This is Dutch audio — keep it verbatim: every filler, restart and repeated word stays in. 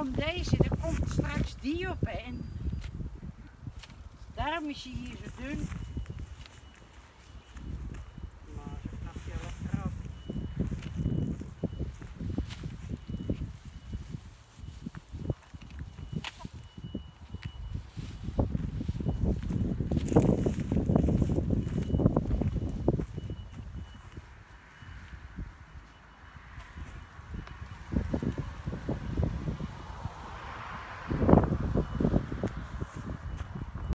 komt deze, er komt straks die op en daarom is hij hier zo dun.